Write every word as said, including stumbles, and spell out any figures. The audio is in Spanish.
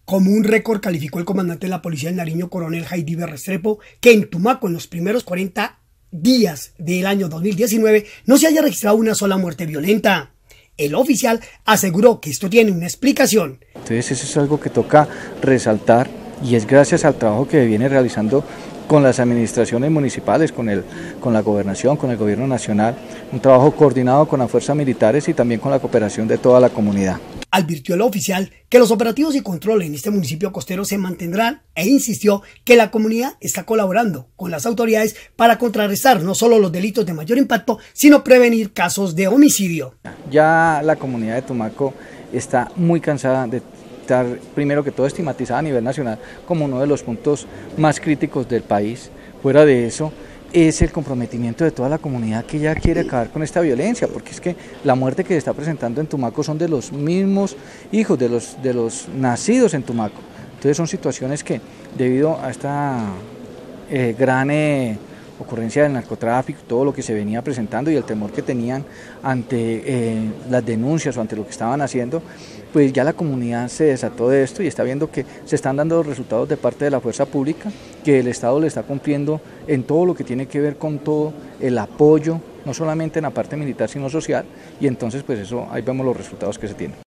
Como un récord calificó el comandante de la Policía de Nariño, coronel Jaidiver Restrepo, que en Tumaco en los primeros cuarenta días del año dos mil diecinueve no se haya registrado una sola muerte violenta. El oficial aseguró que esto tiene una explicación. Entonces eso es algo que toca resaltar y es gracias al trabajo que viene realizando con las administraciones municipales, con, el, con la gobernación, con el gobierno nacional, un trabajo coordinado con las fuerzas militares y también con la cooperación de toda la comunidad. Advirtió el oficial que los operativos y control en este municipio costero se mantendrán e insistió que la comunidad está colaborando con las autoridades para contrarrestar no solo los delitos de mayor impacto, sino prevenir casos de homicidio. Ya la comunidad de Tumaco está muy cansada de estar, primero que todo, estigmatizada a nivel nacional como uno de los puntos más críticos del país. Fuera de eso, es el comprometimiento de toda la comunidad que ya quiere acabar con esta violencia, porque es que la muerte que se está presentando en Tumaco son de los mismos hijos, de los, de los nacidos en Tumaco. Entonces son situaciones que, debido a esta eh, gran eh, ocurrencia del narcotráfico, todo lo que se venía presentando y el temor que tenían ante eh, las denuncias o ante lo que estaban haciendo, pues ya la comunidad se desató de esto y está viendo que se están dando resultados de parte de la fuerza pública, que el Estado le está cumpliendo en todo lo que tiene que ver con todo el apoyo, no solamente en la parte militar sino social, y entonces pues eso, ahí vemos los resultados que se tienen.